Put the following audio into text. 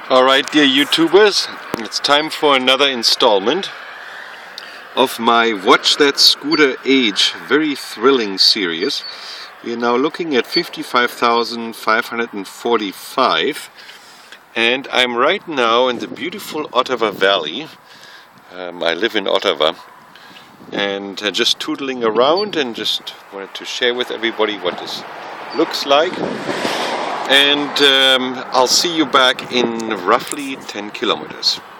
Alright, dear YouTubers, it's time for another installment of my Watch That Scooter Age very thrilling series. We are now looking at 55,545 and I'm right now in the beautiful Ottawa Valley. I live in Ottawa and just tootling around and just wanted to share with everybody what this looks like. And I'll see you back in roughly 10 kilometers.